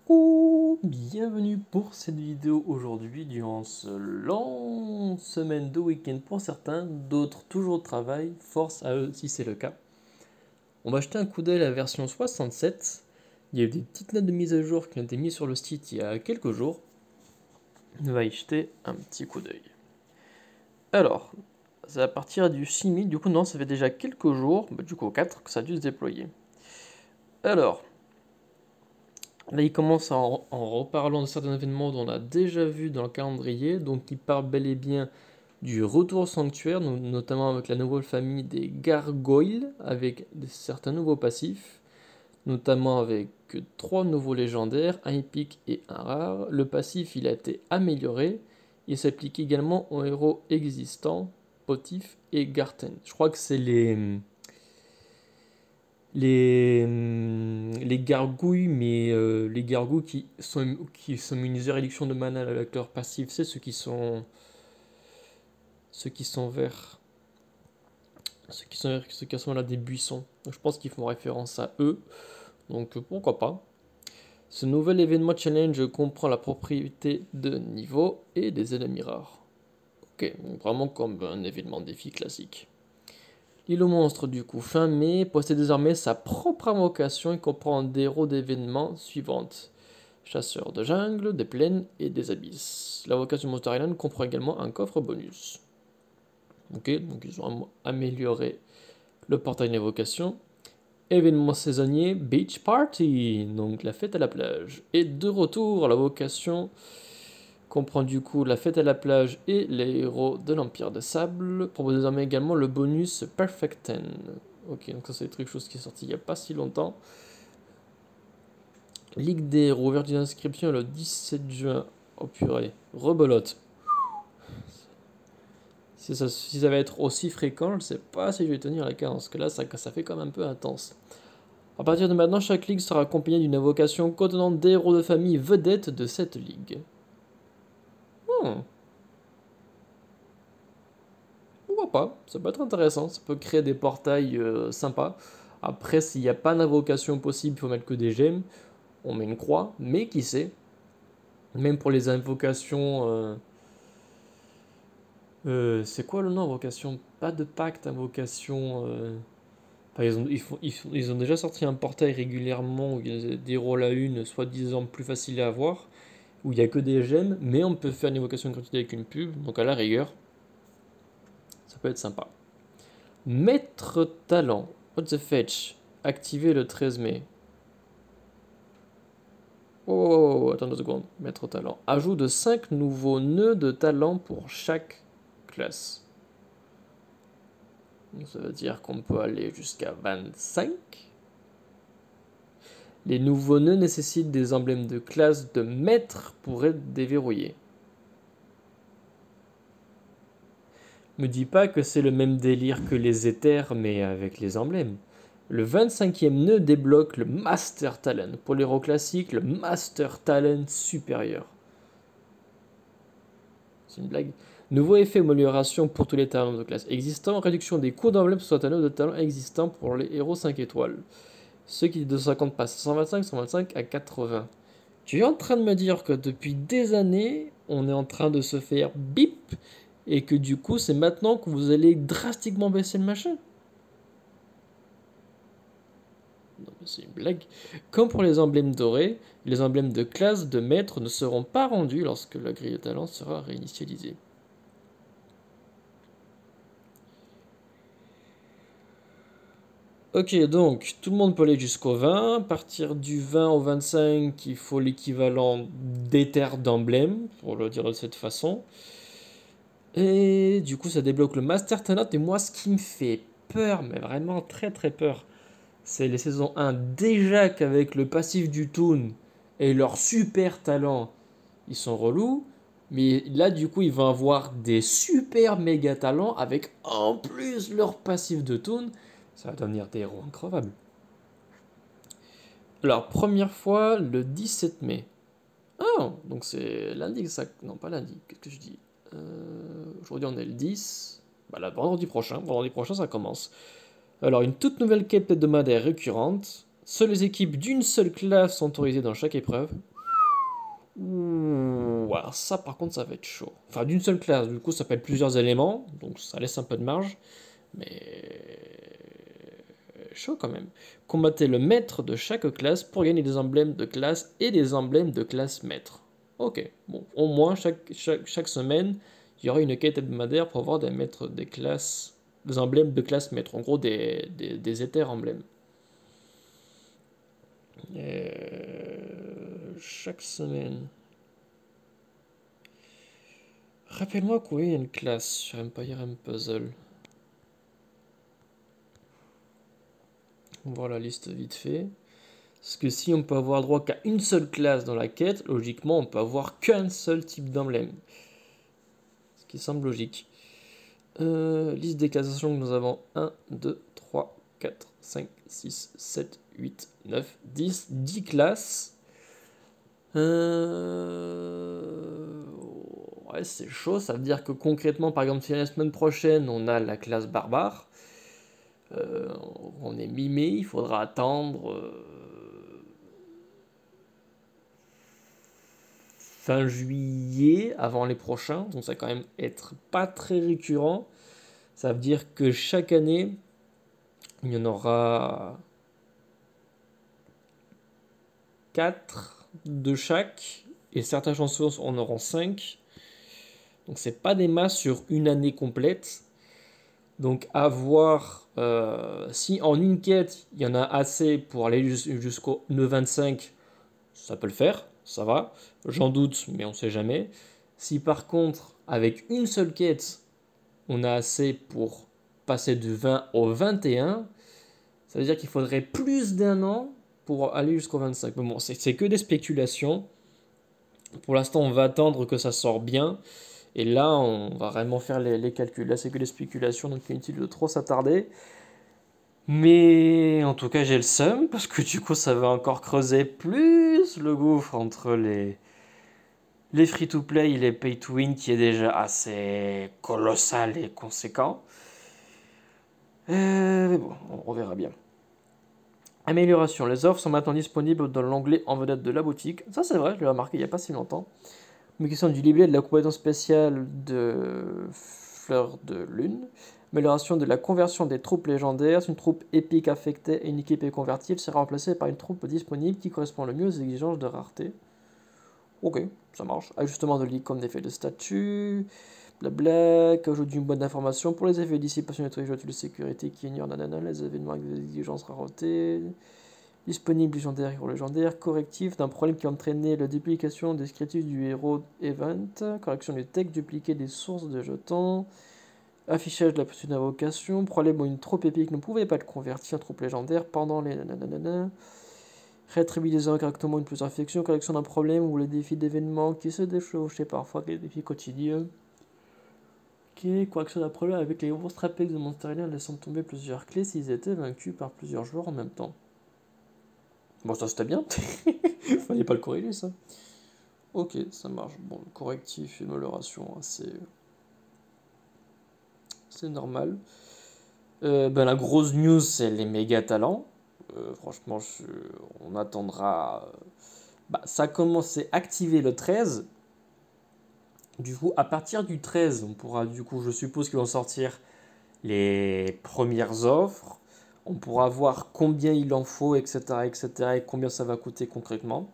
Coucou, bienvenue pour cette vidéo aujourd'hui durant ce long semaine de week-end pour certains, d'autres toujours au travail, force à eux si c'est le cas. On va jeter un coup d'œil à la version 67, il y a eu des petites notes de mise à jour qui ont été mises sur le site il y a quelques jours, on va y jeter un petit coup d'œil. Alors, c'est à partir du 6 000, du coup non, ça fait déjà quelques jours, du coup 4 que ça a dû se déployer. Alors, là, il commence en reparlant de certains événements dont on a déjà vu dans le calendrier, donc il parle bel et bien du retour au sanctuaire, notamment avec la nouvelle famille des gargoyles, avec certains nouveaux passifs, notamment avec 3 nouveaux légendaires, un épique et un rare. Le passif, il a été amélioré, il s'applique également aux héros existants, Potif et Garten. Je crois que c'est les gargouilles, mais les gargouilles qui sont immunisés à réduction de mana avec leur passif, c'est ceux qui sont verts, ceux qui sont là des buissons. Donc, je pense qu'ils font référence à eux, donc pourquoi pas. Ce nouvel événement challenge comprend la propriété de niveau et des ennemis rares. Ok, donc vraiment comme un événement défi classique. L'île aux monstres, du coup, fin mai, possède désormais sa propre invocation et comprend des héros d'événements suivantes. Chasseurs de jungle, des plaines et des abysses. L'invocation Monster Island comprend également un coffre bonus. Ok, donc ils ont amélioré le portail d'invocation. Événement saisonnier, Beach Party, donc la fête à la plage. Et de retour, l'invocation comprend du coup la fête à la plage et les héros de l'Empire de Sable. Propose désormais également le bonus Perfect Ten. Ok, donc ça c'est quelque chose qui est sorti il n'y a pas si longtemps. Ligue des héros, ouverture d'inscription le 17 juin. Oh purée, rebelote. Si ça va être aussi fréquent, je ne sais pas si je vais tenir la cadence, parce que là ça fait quand même un peu intense. A partir de maintenant, chaque ligue sera accompagnée d'une invocation contenant des héros de famille vedettes de cette ligue. Hmm. Pourquoi pas, ça peut être intéressant, ça peut créer des portails sympas. Après, s'il n'y a pas d'invocation possible, il faut mettre que des gemmes, on met une croix, mais qui sait, même pour les invocations... c'est quoi le nom invocation? Pas de pacte, invocation... Par exemple, ils ont déjà sorti un portail régulièrement où il y a des rôles à une, soi-disant plus faciles à avoir, où il n'y a que des gemmes, mais on peut faire une évocation gratuite avec une pub, donc à la rigueur, ça peut être sympa. Maître talent, what the fetch, activé le 13 mai. Oh, attends 2 secondes, maître talent. Ajout de 5 nouveaux nœuds de talent pour chaque classe. Donc ça veut dire qu'on peut aller jusqu'à 25. Les nouveaux nœuds nécessitent des emblèmes de classe de maître pour être déverrouillés. Me dis pas que c'est le même délire que les éthers, mais avec les emblèmes. Le 25e nœud débloque le Master Talent. Pour l'héros classique, le Master Talent supérieur. C'est une blague. Nouveau effet amélioration pour tous les talents de classe existants. Réduction des coûts d'emblèmes sur un nœud de talent existant pour les héros 5 étoiles. Ceux qui de 50 passent 125 à 80. Tu es en train de me dire que depuis des années, on est en train de se faire bip et que du coup, c'est maintenant que vous allez drastiquement baisser le machin? Non, mais c'est une blague. Comme pour les emblèmes dorés, les emblèmes de classe de maître ne seront pas rendus lorsque la grille de talent sera réinitialisée. Ok, donc tout le monde peut aller jusqu'au 20. À partir du 20 au 25, il faut l'équivalent d'éther d'emblème, pour le dire de cette façon. Et du coup, ça débloque le Master Talent. Et moi, ce qui me fait peur, mais vraiment très très peur, c'est les saisons 1. Déjà qu'avec le passif du Toon et leur super talent, ils sont relous. Mais là, du coup, ils vont avoir des super méga talents avec en plus leur passif de Toon. Ça va devenir des héros increvables. Alors, première fois le 17 mai. Ah, donc c'est lundi que ça. Non, pas lundi. Qu'est-ce que je dis? Aujourd'hui, on est le 10. Bah là, vendredi prochain. Vendredi prochain, ça commence. Alors, une toute nouvelle quête hebdomadaire récurrente. Seules les équipes d'une seule classe sont autorisées dans chaque épreuve. Ouh, alors ça par contre ça va être chaud. Enfin d'une seule classe, du coup ça peut être plusieurs éléments, donc ça laisse un peu de marge, mais chaud quand même. Combattez le maître de chaque classe pour gagner des emblèmes de classe et des emblèmes de classe maître. Ok, bon, au moins chaque semaine, il y aura une quête hebdomadaire pour avoir des maîtres des classes, des emblèmes de classe maître, en gros des éthers emblèmes. Chaque semaine. Rappelle-moi quoi il y a une classe sur Empire and Puzzle. On va voir la liste vite fait. Parce que si on peut avoir droit qu'à une seule classe dans la quête, logiquement on peut avoir qu'un seul type d'emblème. Ce qui semble logique. Liste des classes que nous avons 1, 2, 3, 4, 5, 6, 7, 8, 9, 10. 10 classes. Ouais, c'est chaud. Ça veut dire que concrètement, par exemple, si la semaine prochaine on a la classe barbare, on est mi-mai, il faudra attendre fin juillet avant les prochains. Donc ça va quand même être pas très récurrent. Ça veut dire que chaque année, il y en aura 4 de chaque. Et certaines chansons en auront 5. Donc c'est pas des masses sur une année complète. Donc à voir si en une quête il y en a assez pour aller jusqu'au 25, ça peut le faire, ça va. J'en doute, mais on sait jamais. Si par contre avec une seule quête on a assez pour passer du 20 au 21, ça veut dire qu'il faudrait plus d'un an pour aller jusqu'au 25. Mais bon, c'est que des spéculations. Pour l'instant, on va attendre que ça sorte bien. Et là, on va vraiment faire les calculs. Là, c'est que des spéculations, donc inutile de trop s'attarder. Mais en tout cas, j'ai le seum, parce que du coup, ça va encore creuser plus le gouffre entre les free-to-play et les pay-to-win, qui est déjà assez colossal et conséquent. Mais bon, on verra bien. Amélioration. Les offres sont maintenant disponibles dans l'onglet en vedette de la boutique. Ça, c'est vrai, je l'ai remarqué il n'y a pas si longtemps. Mais question du libellé de la compétence spéciale de Fleur de Lune. Amélioration de la conversion des troupes légendaires. Si une troupe épique affectée et une équipe est convertie, elle sera remplacée par une troupe disponible qui correspond le mieux aux exigences de rareté. Ok, ça marche. Ajustement de l'icône d'effet de statut. Blabla. Ajout d'une bonne information pour les effets de dissipation de sécurité qui ignorent nanana, les événements avec des exigences rareté. Disponible légendaire, héros légendaire, correctif d'un problème qui a entraîné la duplication descriptive du héros event, correction du texte, dupliquer des sources de jetons, affichage de la possible d'invocation, problème où une troupe épique ne pouvait pas être convertie en troupe légendaire pendant les nanana, rétribution correctement une plus infection, correction d'un problème ou les défis d'événements qui se déchauchaient parfois avec les défis quotidiens. Ok, correction d'un problème avec les grosses trapex de Monster Alien laissant tomber plusieurs clés s'ils étaient vaincus par plusieurs joueurs en même temps. Bon, ça c'était bien. Fallait pas le corriger, ça. Ok, ça marche. Bon, correctif, amélioration, c'est normal. Ben, la grosse news, c'est les méga talents. Franchement, on attendra. Bah, ça commence, c'est activé le 13. Du coup, à partir du 13, on pourra, du coup, je suppose qu'ils vont sortir les premières offres. On pourra voir combien il en faut, etc., etc., et combien ça va coûter concrètement.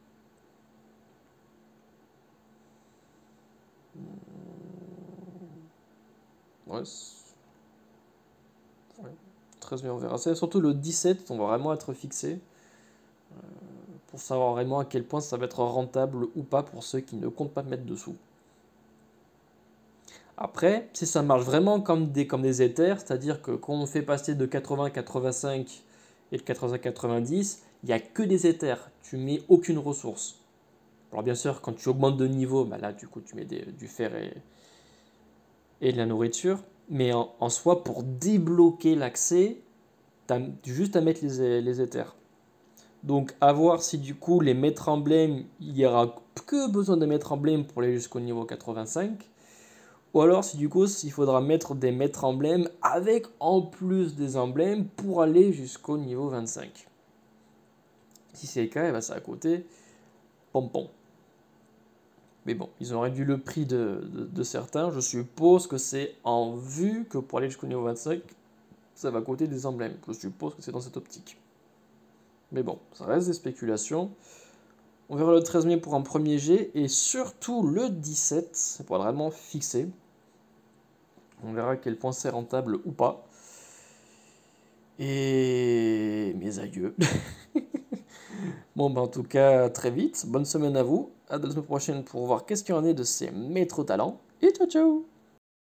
Ouais, ouais. 13 mai, on verra. C'est surtout le 17, on va vraiment être fixé pour savoir vraiment à quel point ça va être rentable ou pas pour ceux qui ne comptent pas mettre dessous. Après, si ça marche vraiment comme des éthers, c'est-à-dire que quand on fait passer de 80 à 85 et de 80 à 90, il n'y a que des éthers, tu mets aucune ressource. Alors bien sûr, quand tu augmentes de niveau, bah là du coup tu mets du fer et de la nourriture. Mais en soi, pour débloquer l'accès, tu as juste à mettre les éthers. Donc à voir si du coup les maîtres emblèmes, il y aura que besoin de maîtres emblèmes pour aller jusqu'au niveau 85. Ou alors si du coup il faudra mettre des maîtres emblèmes avec en plus des emblèmes pour aller jusqu'au niveau 25. Si c'est le cas, eh ben, ça va coûter pompon. Mais bon, ils ont réduit le prix de certains. Je suppose que c'est en vue que pour aller jusqu'au niveau 25, ça va coûter des emblèmes. Je suppose que c'est dans cette optique. Mais bon, ça reste des spéculations. On verra le 13 mai pour un premier jet et surtout le 17 pour être vraiment fixé. On verra à quel point c'est rentable ou pas. Et mes adieux. Bon, ben en tout cas, très vite. Bonne semaine à vous. À la semaine prochaine pour voir qu'est-ce qu'il y en est de ces maîtres talents. Et ciao ciao!